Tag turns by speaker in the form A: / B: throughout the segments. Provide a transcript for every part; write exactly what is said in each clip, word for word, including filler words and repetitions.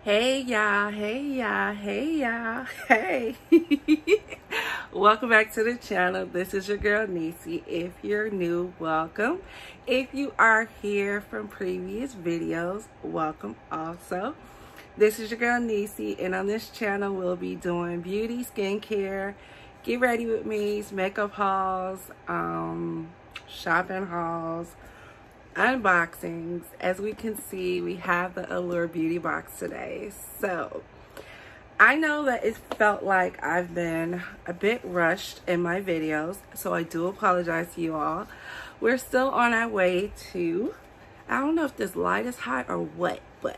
A: Hey y'all, hey y'all, hey y'all, hey. Welcome back to the channel. This is your girl Niecy. If you're new, welcome. If you are here from previous videos, welcome also. This is your girl Niecy, and on this channel we'll be doing beauty, skincare, get ready with me's, makeup hauls, um, shopping hauls, unboxings. As we can see, we have the Allure Beauty box today. So I know that it felt like I've been a bit rushed in my videos, so I do apologize to you all. We're still on our way to, I don't know if this light is hot or what, but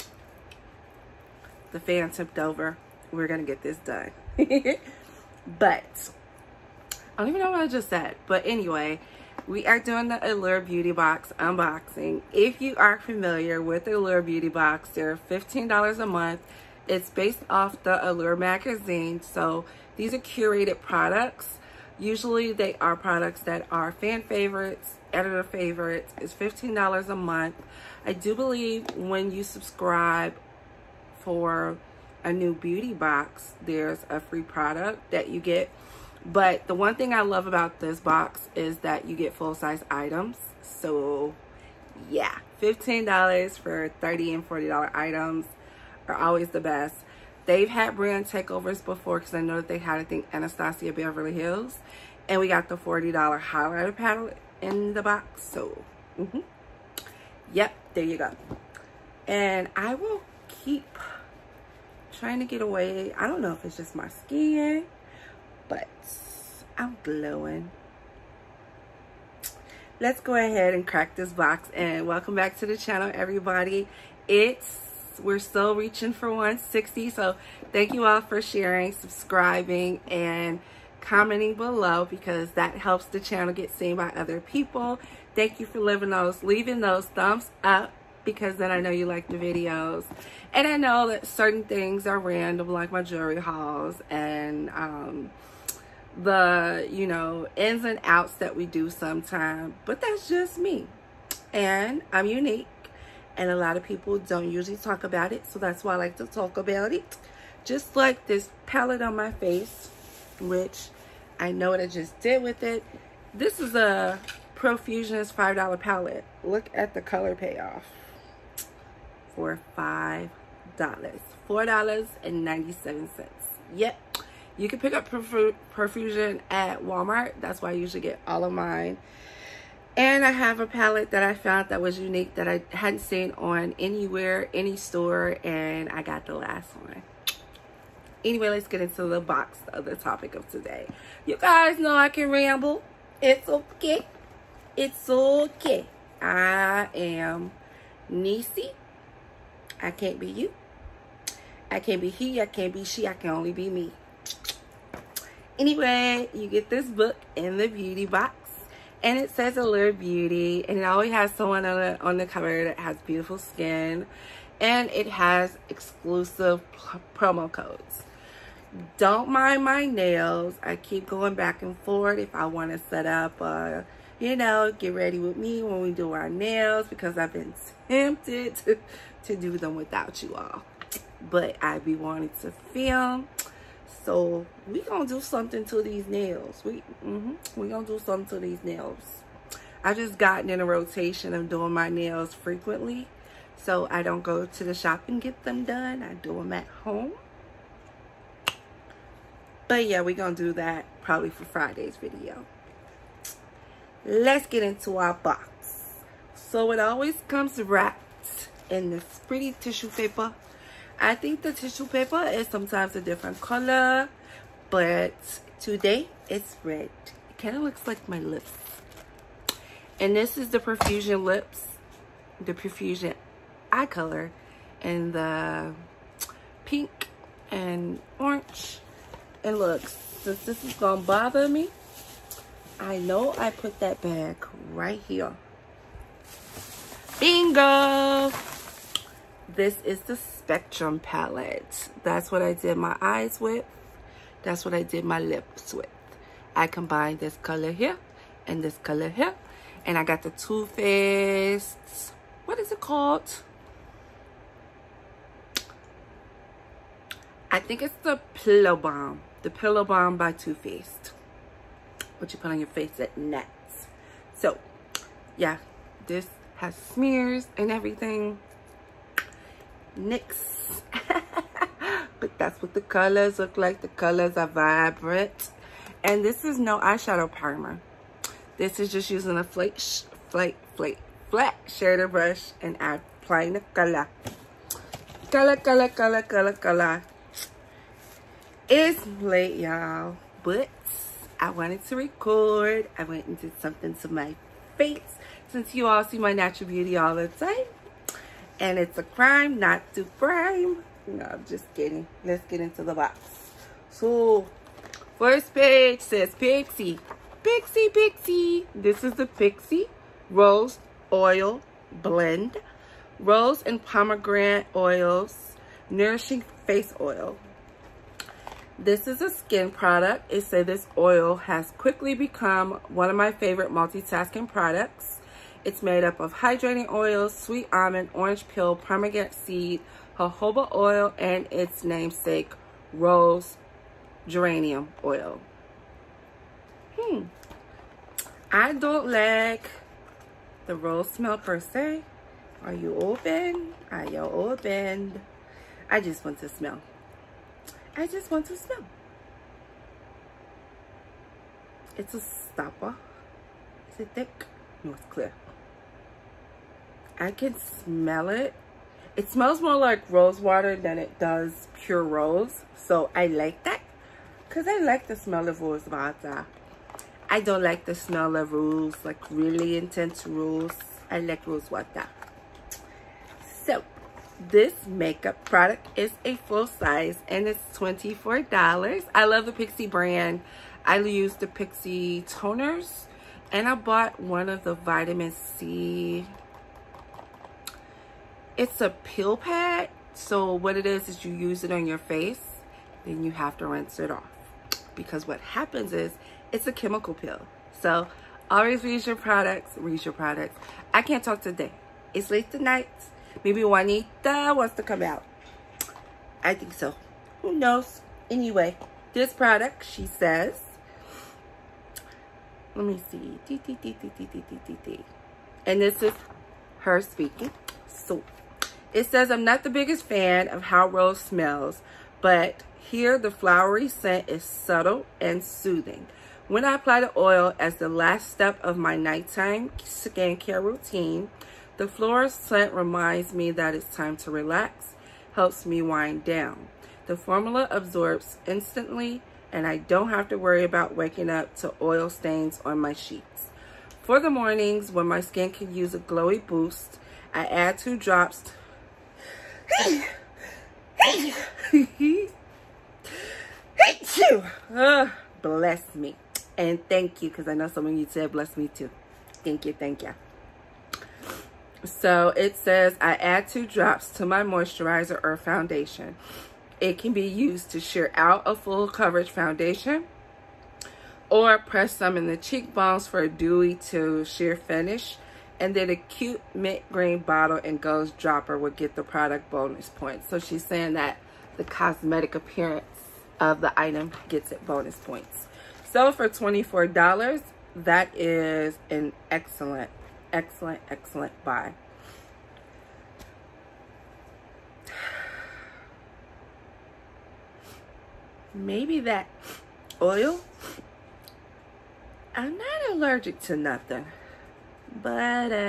A: the fan tipped over. We're gonna get this done. But I don't even know what I just said, but anyway, we are doing the Allure Beauty Box unboxing. If you are familiar with the Allure Beauty Box, they're fifteen dollars a month. It's based off the Allure magazine, so these are curated products. Usually they are products that are fan favorites, editor favorites. It's fifteen dollars a month. I do believe when you subscribe for a new beauty box, there's a free product that you get. But the one thing I love about this box is that you get full-size items. So yeah, fifteen dollars for thirty and forty dollar items are always the best. They've had brand takeovers before, because I know that they had, I think, Anastasia Beverly Hills, and we got the forty dollar highlighter palette in the box. So mm-hmm. Yep, there you go. And I will keep trying to get away. I don't know if it's just my skin, but I'm glowing. Let's go ahead and crack this box, and welcome back to the channel, everybody. It's we're still reaching for one sixty, so thank you all for sharing, subscribing, and commenting below, because that helps the channel get seen by other people. Thank you for leaving those leaving those thumbs up, because then I know you like the videos. And I know that certain things are random, like my jewelry hauls and um, the, you know, ins and outs that we do sometimes. But that's just me. And I'm unique. And a lot of people don't usually talk about it. So that's why I like to talk about it. Just like this palette on my face, which I know what I just did with it. This is a Profusionist five dollar palette. Look at the color payoff. For five dollars, four dollars and ninety-seven cents. Yep, you can pick up Perfu Profusion at Walmart. That's why I usually get all of mine. And I have a palette that I found that was unique, that I hadn't seen on anywhere, any store, and I got the last one. Anyway, let's get into the box of the topic of today. You guys know I can ramble. It's okay. It's okay. I am Niecy. I can't be you. I can't be he. I can't be she. I can only be me. Anyway, you get this book in the beauty box, and it says Allure Beauty, and it always has someone on the, on the cover that has beautiful skin, and it has exclusive promo codes. Don't mind my nails. I keep going back and forth if I want to set up a, you know, get ready with me when we do our nails, because I've been tempted to, to do them without you all. But I be wanting to film. So we gonna do something to these nails. We mm-hmm, we gonna do something to these nails. I've just gotten in a rotation of doing my nails frequently. So I don't go to the shop and get them done. I do them at home. But yeah, we gonna do that probably for Friday's video. Let's get into our box. So it always comes wrapped in this pretty tissue paper. I think the tissue paper is sometimes a different color, but today it's red. It kind of looks like my lips. And this is the Profusion lips, the Profusion eye color, and the pink and orange. And look, since this is gonna bother me, I know I put that bag right here. Bingo! This is the Spectrum palette. That's what I did my eyes with. That's what I did my lips with. I combined this color here and this color here. And I got the Too Faced, what is it called? I think it's the Pillow Balm. The Pillow Balm by Too Faced. What you put on your face at night. So, yeah, this has smears and everything. Nix. But that's what the colors look like. The colors are vibrant. And this is no eyeshadow primer. This is just using a flake, flake, flake, flat shader brush and applying the color. Color, color, color, color, color. It's late, y'all, but I wanted to record. I went and did something to my face since you all see my natural beauty all the time. And it's a crime not to prime. No, I'm just kidding. Let's get into the box. So, first page says Pixi. Pixi, Pixi. This is the Pixi Rose Oil Blend. Rose and pomegranate oils. Nourishing face oil. This is a skin product. It said this oil has quickly become one of my favorite multitasking products. It's made up of hydrating oils, sweet almond, orange peel, pomegranate seed, jojoba oil, and its namesake, rose geranium oil. Hmm. I don't like the rose smell per se. Are you open? Are you open? I just want to smell. I just want to smell. It's a stopper. Is it thick? No, it's clear. I can smell it. It smells more like rose water than it does pure rose. So I like that. Because I like the smell of rose water. I don't like the smell of rose, like really intense rose. I like rose water. So, this makeup product is a full size and it's twenty-four dollars. I love the Pixi brand. I use the Pixi toners and I bought one of the vitamin C. It's a peel pad. So what it is is you use it on your face, then you have to rinse it off. Because what happens is it's a chemical peel. So always read your products, read your products. I can't talk today. It's late tonight. Maybe Juanita wants to come out. I think so. Who knows? Anyway, this product, she says, let me see. And this is her speaking. So, it says, I'm not the biggest fan of how rose smells, but here the flowery scent is subtle and soothing. When I apply the oil as the last step of my nighttime skincare routine, the floral scent reminds me that it's time to relax, helps me wind down. The formula absorbs instantly, and I don't have to worry about waking up to oil stains on my sheets. For the mornings, when my skin can use a glowy boost, I add two drops. uh, bless me. And thank you, because I know some of you said bless me too. Thank you, thank you. So it says I add two drops to my moisturizer or foundation. It can be used to sheer out a full coverage foundation or press some in the cheekbones for a dewy to sheer finish. And then a cute mint green bottle and ghost dropper would get the product bonus points. So she's saying that the cosmetic appearance of the item gets it bonus points. So for twenty-four dollars, that is an excellent Excellent, excellent buy. Maybe that oil. I'm not allergic to nothing. But, uh,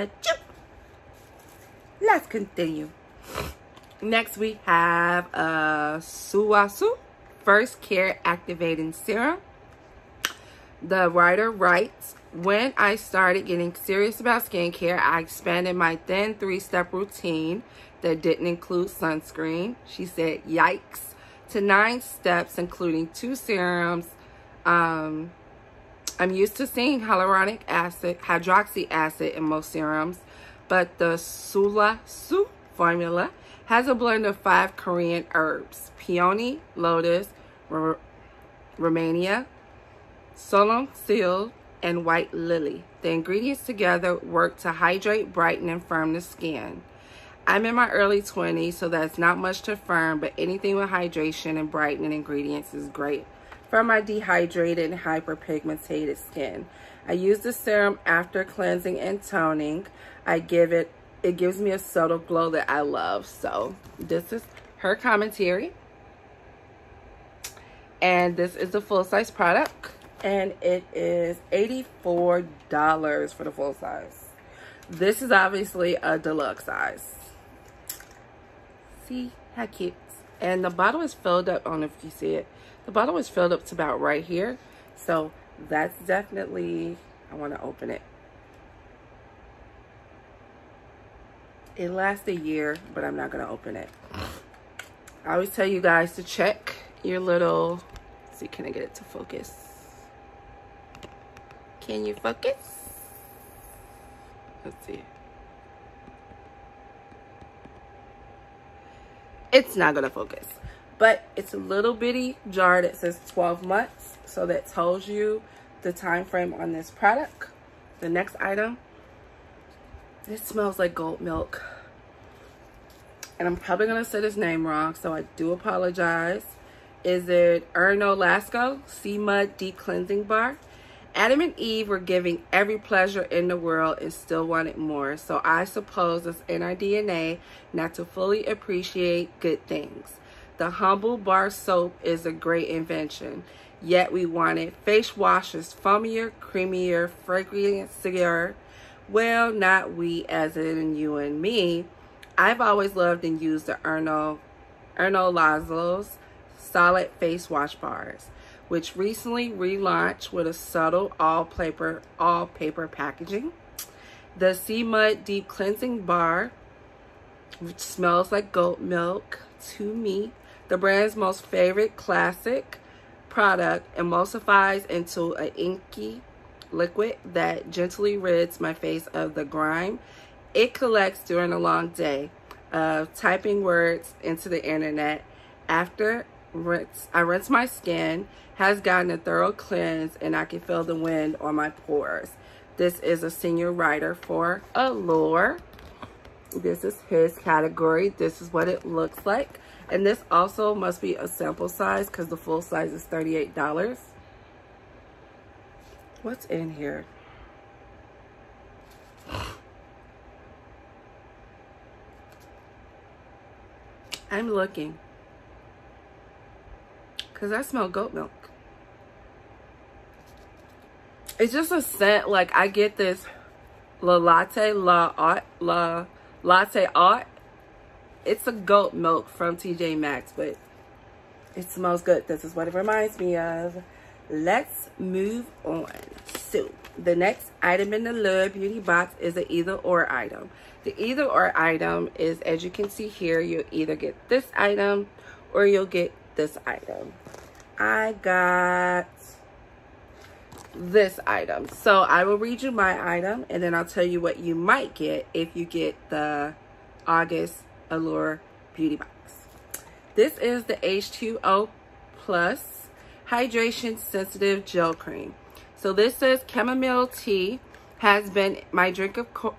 A: let's continue. Next, we have uh, Suwasu First Care Activating Serum. The writer writes, when I started getting serious about skincare, I expanded my thin three-step routine that didn't include sunscreen. She said, yikes, to nine steps, including two serums. Um, I'm used to seeing hyaluronic acid, hydroxy acid in most serums, but the Suwasu formula has a blend of five Korean herbs: peony, lotus, Romania, Solon seal, and white lily. The ingredients together work to hydrate, brighten, and firm the skin. I'm in my early twenties, so that's not much to firm, but anything with hydration and brightening ingredients is great for my dehydrated and hyperpigmented skin. I use the serum after cleansing and toning. I give it, it gives me a subtle glow that I love. So this is her commentary. And this is the full-size product. And it is eighty-four dollars for the full size. This is obviously a deluxe size. See how cute. And the bottle is filled up. I don't know if you see it. The bottle is filled up to about right here. So that's definitely, I want to open it. It lasts a year, but I'm not going to open it. I always tell you guys to check your little, let's see, can I get it to focus? Can you focus? Let's see. It's not gonna focus, but it's a little bitty jar that says twelve months, so that tells you the time frame on this product. The next item, it smells like goat milk, and I'm probably gonna say this name wrong, so I do apologize. Is it Erno Lasco Sea Mud Deep Cleansing Bar? Adam and Eve were giving every pleasure in the world and still wanted more. So I suppose it's in our D N A not to fully appreciate good things. The humble bar soap is a great invention. Yet we wanted face washes foamier, creamier, fragrancier. Well, not we as in you and me. I've always loved and used the Erno, Erno Lasco's solid face wash bars, which recently relaunched with a subtle all paper all paper packaging. The Sea Mud Deep Cleansing Bar, which smells like goat milk to me, the brand's most favorite classic product, emulsifies into an inky liquid that gently rids my face of the grime it collects during a long day of typing words into the internet. After rinse, I rinse my skin, has gotten a thorough cleanse, and I can feel the wind on my pores. This is a senior writer for Allure. This is his category. This is what it looks like. And this also must be a sample size because the full size is thirty-eight dollars. What's in here? I'm looking. Because I smell goat milk. It's just a scent. Like, I get this La Latte La Art La Latte Art. It's a goat milk from T J Maxx, but it smells good. This is what it reminds me of. Let's move on. So, the next item in the Allure Beauty box is an either or item. The either or item is, as you can see here, you'll either get this item or you'll get this item. I got this item. So I will read you my item and then I'll tell you what you might get if you get the August Allure Beauty box. This is the H two O Plus Hydration Sensitive Gel Cream. So this says chamomile tea has been my drink of co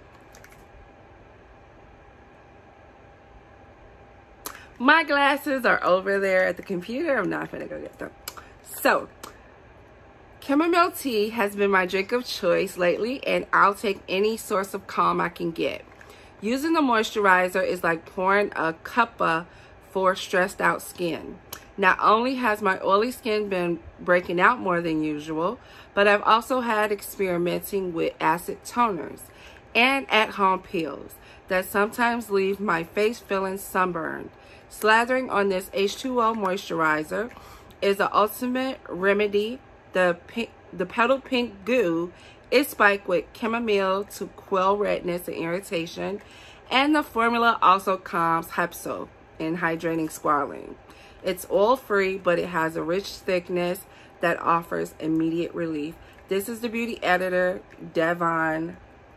A: My glasses are over there at the computer. I'm not gonna go get them. So, chamomile tea has been my drink of choice lately, and I'll take any source of calm I can get. Using the moisturizer is like pouring a cuppa for stressed out skin. Not only has my oily skin been breaking out more than usual, but I've also had experimenting with acid toners and at-home peels that sometimes leave my face feeling sunburned. Slathering on this H two O moisturizer is the ultimate remedy. The pink, the petal pink goo is spiked with chamomile to quell redness and irritation, and the formula also calms hypo and hydrating squalling. It's oil-free, but it has a rich thickness that offers immediate relief. This is the beauty editor, Devon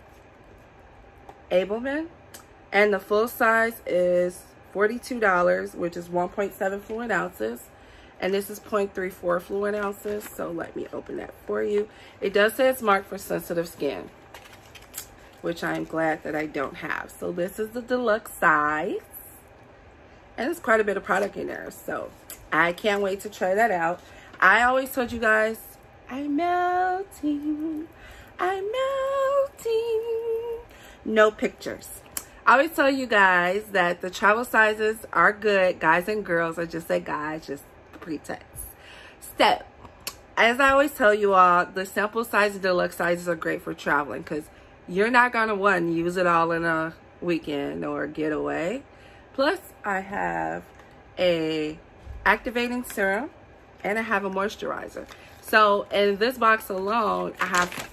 A: Abelman, and the full size is forty-two dollars, which is one point seven fluid ounces, and this is zero point three four fluid ounces. So let me open that for you. It does say it's marked for sensitive skin. which I'm glad that I don't have. So this is the deluxe size. And there's quite a bit of product in there. So I can't wait to try that out. I always told you guys, I'm melting. I'm melting. No pictures. I always tell you guys that the travel sizes are good. Guys and girls. I just say guys, just the pretext. So, as I always tell you all, the sample size and deluxe sizes are great for traveling because you're not going to, one, use it all in a weekend or getaway. Plus, I have a activating serum and I have a moisturizer. So, in this box alone, I have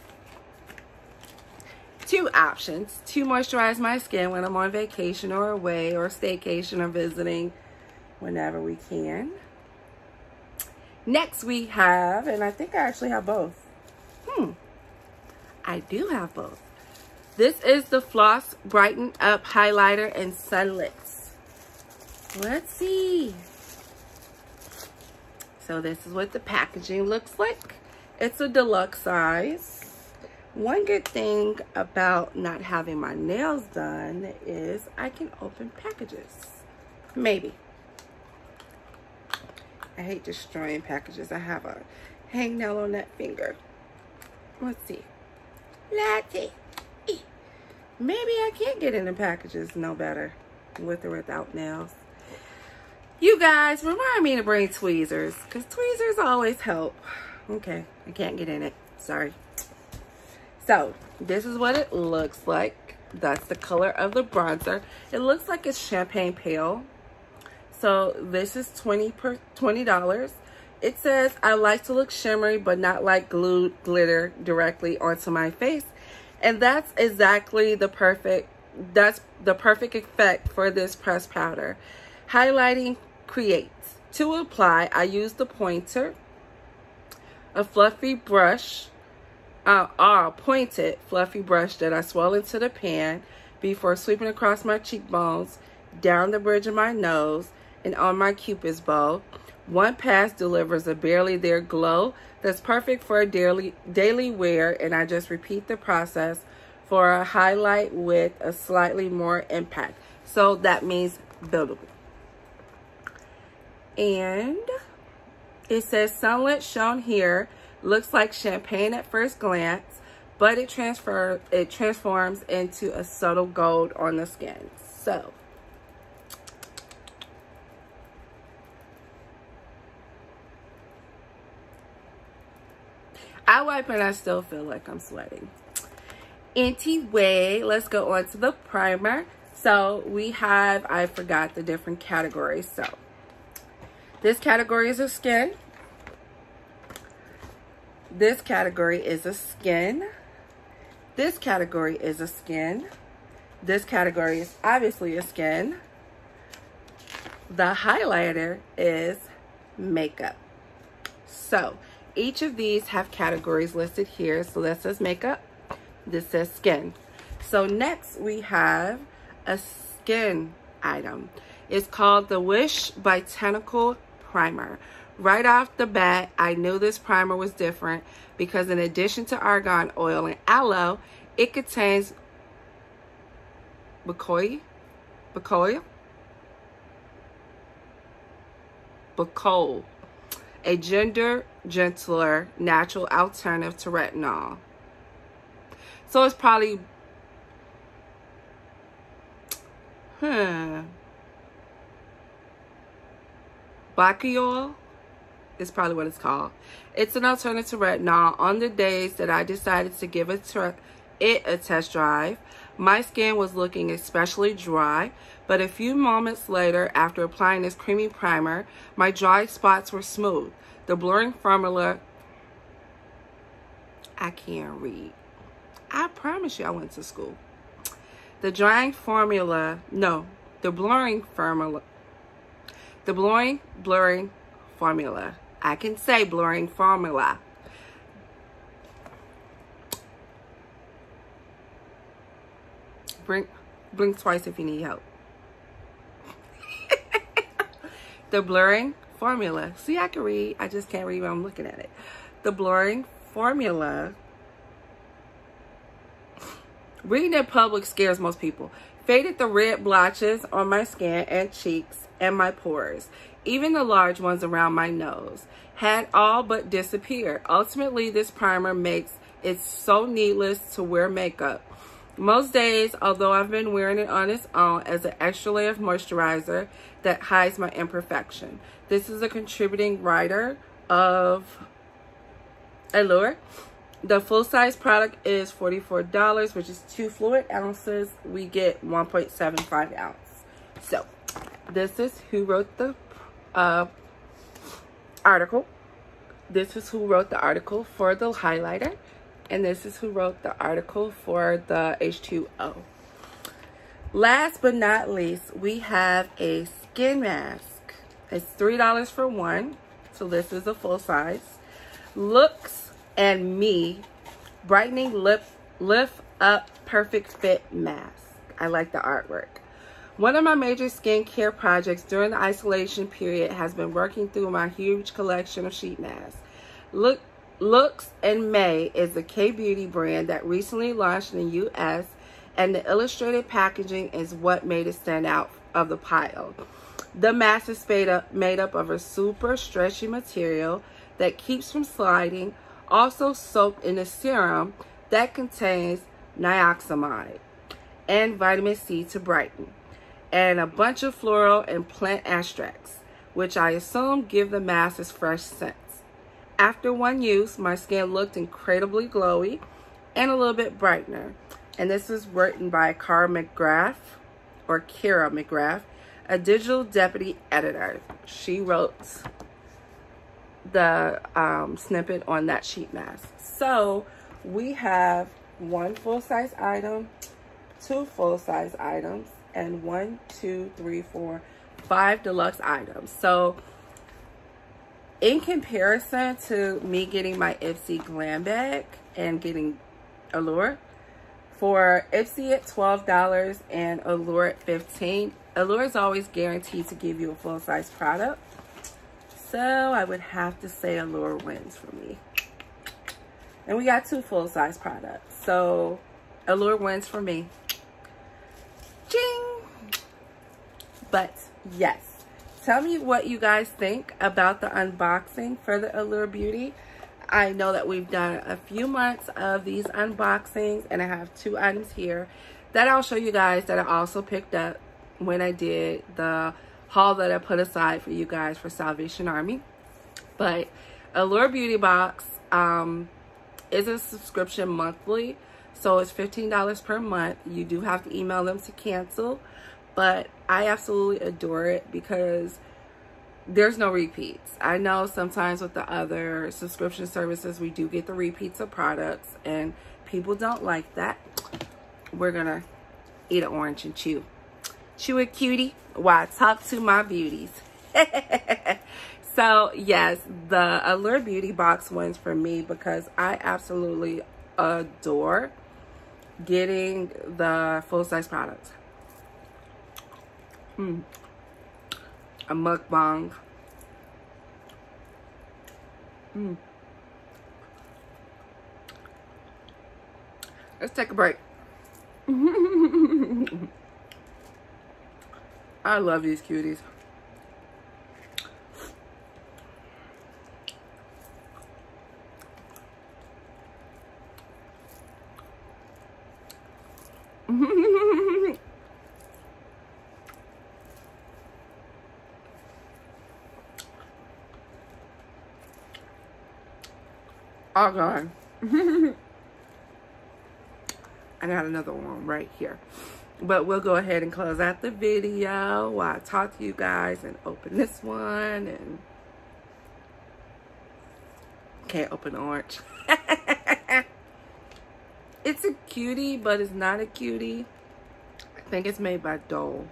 A: two options to moisturize my skin when I'm on vacation or away or staycation or visiting whenever we can. Next we have, and I think I actually have both. Hmm, I do have both. This is the Floss Brighten Up Highlighter and Sunlets. Let's see. So this is what the packaging looks like. It's a deluxe size. One good thing about not having my nails done is I can open packages. Maybe. I hate destroying packages. I have a hangnail on that finger. Let's see. Latte. Maybe I can't get into packages no better with or without nails. You guys, remind me to bring tweezers because tweezers always help. Okay, I can't get in it. Sorry. So, this is what it looks like. That's the color of the bronzer. It looks like it's champagne pale. So this is twenty dollars. It says, I like to look shimmery, but not like glued glitter directly onto my face. And that's exactly the perfect, that's the perfect effect for this pressed powder. Highlighting creates. To apply, I use the pointer, a fluffy brush, uh, or a pointed fluffy brush that I swirl into the pan before sweeping across my cheekbones, down the bridge of my nose, and on my cupid's bow. One pass delivers a barely there glow that's perfect for a daily daily wear, and I just repeat the process for a highlight with a slightly more impact. So that means buildable. And it says sunlit shown here looks like champagne at first glance, but it transfer it transforms into a subtle gold on the skin. So I wipe and I still feel like I'm sweating. Anyway, let's go on to the primer. So we have, I forgot the different categories. So this category is a skin. This category is a skin. This category is a skin. This category is obviously a skin. The highlighter is makeup. So each of these have categories listed here. So that says makeup. This says skin. So next we have a skin item. It's called the Wish Botanical Primer. Right off the bat, I knew this primer was different because in addition to argan oil and aloe, it contains bacoil, bacoil, bacoil, a gender gentler natural alternative to retinol. So it's probably, hmm, bacoil is probably what it's called. It's an alternative to retinol. On the days that I decided to give it, it a test drive, my skin was looking especially dry, but a few moments later, after applying this creamy primer, my dry spots were smooth. The blurring formula, I can't read. I promise you I went to school. The drying formula, no, the blurring formula, the blurring, blurring formula. I can say blurring formula. Blink, blink twice if you need help. The blurring formula. See, I can read. I just can't read when I'm looking at it. The blurring formula Reading in public scares most people. Faded the red blotches on my skin and cheeks and my pores. Even the large ones around my nose had all but disappeared. Ultimately, this primer makes it so needless to wear makeup. Most days, although I've been wearing it on its own as an extra layer of moisturizer that hides my imperfection. This is a contributing writer of Allure. The full-size product is forty-four dollars, which is two fluid ounces. We get one point seven five ounce. So, this is who wrote the uh, article. This is who wrote the article for the highlighter. And this is who wrote the article for the H two O. Last but not least, we have a skin mask. It's three dollars for one. So this is a full size. Looks and Me Brightening Lip Lift Up Perfect Fit Mask. I like the artwork. One of my major skincare projects during the isolation period has been working through my huge collection of sheet masks. Look Looks and May is a K-beauty brand that recently launched in the U S, and the illustrated packaging is what made it stand out of the pile. The mask is made up, made up of a super stretchy material that keeps from sliding, also soaked in a serum that contains niacinamide and vitamin C to brighten, and a bunch of floral and plant extracts, which I assume give the mask its fresh scent. After one use, my skin looked incredibly glowy and a little bit brightener. And this is written by Cara McGrath, or Cara McGrath, a digital deputy editor. She wrote the um, snippet on that sheet mask. So we have one full-size item, two full-size items, and one, two, three, four, five deluxe items. So in comparison to me getting my Ipsy Glam Bag and getting Allure, for Ipsy at twelve dollars and Allure at fifteen dollars, Allure is always guaranteed to give you a full-size product. So I would have to say Allure wins for me. And we got two full-size products. So Allure wins for me. Ching! But yes. Tell me what you guys think about the unboxing for the Allure Beauty. I know that we've done a few months of these unboxings, and I have two items here that I'll show you guys that I also picked up when I did the haul that I put aside for you guys for Salvation Army. But Allure Beauty Box um, is a subscription monthly, so it's fifteen dollars per month. You do have to email them to cancel. But I absolutely adore it because there's no repeats. I know sometimes with the other subscription services, we do get the repeats of products, and people don't like that. We're going to eat an orange and chew. Chew it, cutie, while I talk to my beauties. So, yes, the Allure Beauty Box wins for me because I absolutely adore getting the full-size products. Mm. A mukbang. Mm. Let's take a break. I love these cuties. Oh God. I got another one right here. But we'll go ahead and close out the video while I talk to you guys and open this one. And can't open the orange. It's a cutie, but it's not a cutie. I think it's made by Dole.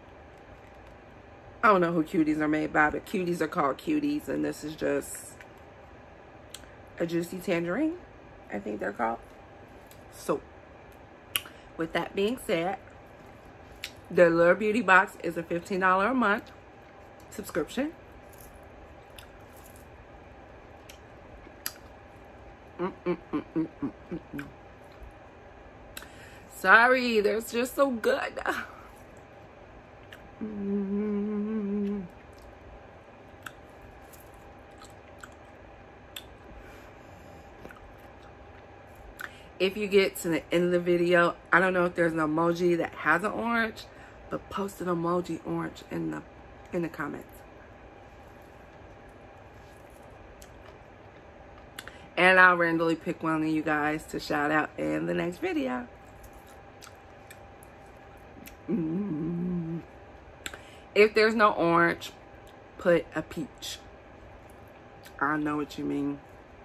A: I don't know who cuties are made by, but cuties are called cuties. And this is just a juicy tangerine, I think they're called. So, with that being said, the Allure Beauty Box is a fifteen dollars a month subscription. Mm -mm -mm -mm -mm -mm -mm. Sorry, they're just so good. Mm. If you get to the end of the video, I don't know if there's an emoji that has an orange, but post an emoji orange in the in the comments. And I'll randomly pick one of you guys to shout out in the next video. Mm. If there's no orange, put a peach. I know what you mean.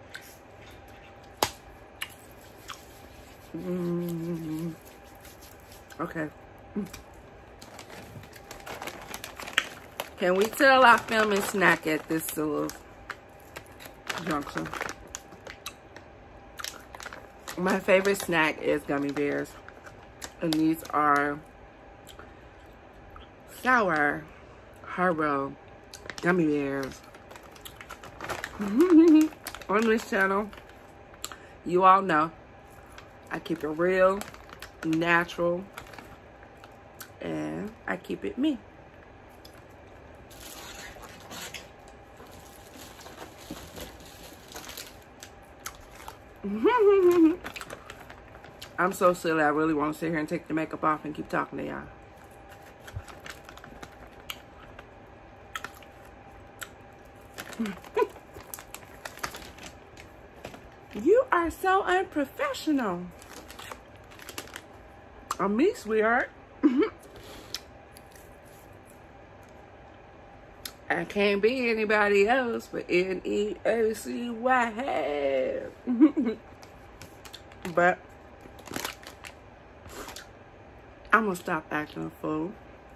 A: Mm. Okay. Can we tell I film and snack at this little junction? My favorite snack is gummy bears. And these are sour Haribo gummy bears. On this channel, you all know I keep it real, natural, and I keep it me. I'm so silly, I really want to sit here and take the makeup off and keep talking to y'all. You are so unprofessional. I'm me, sweetheart. I can't be anybody else but N E A C Y. But I'm gonna stop acting a fool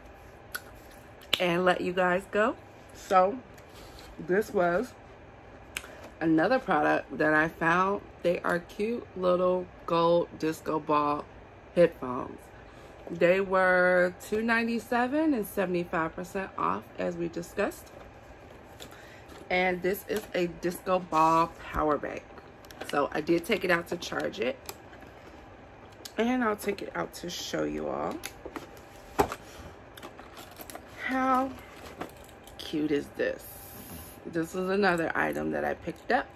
A: and let you guys go. So this was another product that I found. They are cute little gold disco ball headphones. They were two ninety-seven and seventy-five percent off, as we discussed. And this is a disco ball power bank. So I did take it out to charge it. And I'll take it out to show you all. How cute is this? This is another item that I picked up.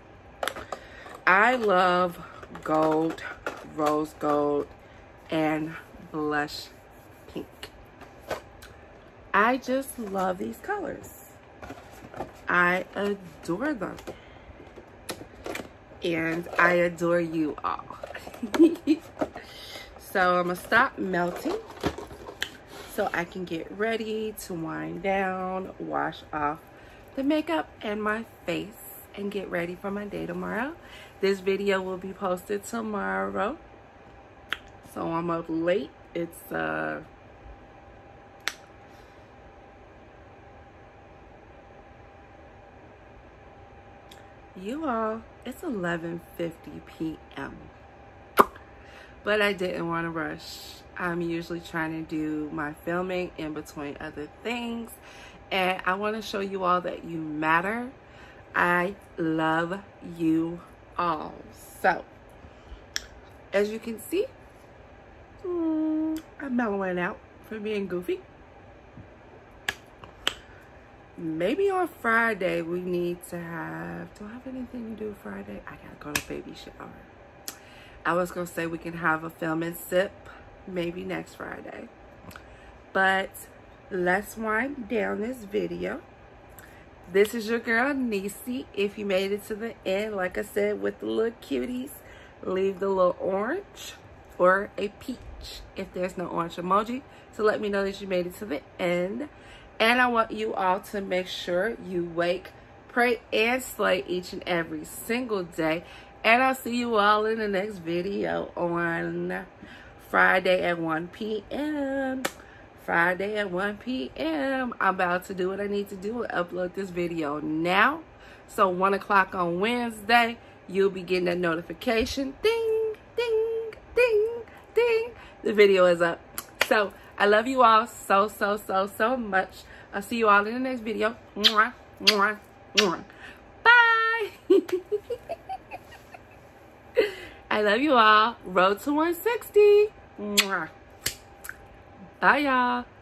A: I love gold, rose gold, and blush pink. I just love these colors. I adore them. And I adore you all. So I'm gonna stop melting so I can get ready to wind down, wash off the makeup and my face, and get ready for my day tomorrow. This video will be posted tomorrow. So I'm up late. It's uh you all, it's eleven fifty p m But I didn't want to rush. I'm usually trying to do my filming in between other things, and I want to show you all that you matter. I love you all. So as you can see, mm, I'm mellowing out for being goofy. Maybe on Friday we need to have, do I have anything to do Friday? I gotta go to baby shower. I was gonna say we can have a film and sip maybe next Friday. But let's wind down this video. This is your girl Niecy. If you made it to the end, like I said, with the little cuties, leave the little orange or a peach if there's no orange emoji to let me know that you made it to the end. And I want you all to make sure you wake, pray, and slay each and every single day. And I'll see you all in the next video on Friday at one p m Friday at one p m I'm about to do what I need to do and upload this video now. So one o'clock on Wednesday, you'll be getting a notification. Ding, ding, ding, ding. The video is up. So I love you all so, so, so, so much. I'll see you all in the next video. Mwah, mwah, mwah. Bye. I love you all. Road to one sixty. Mwah. Bye, y'all.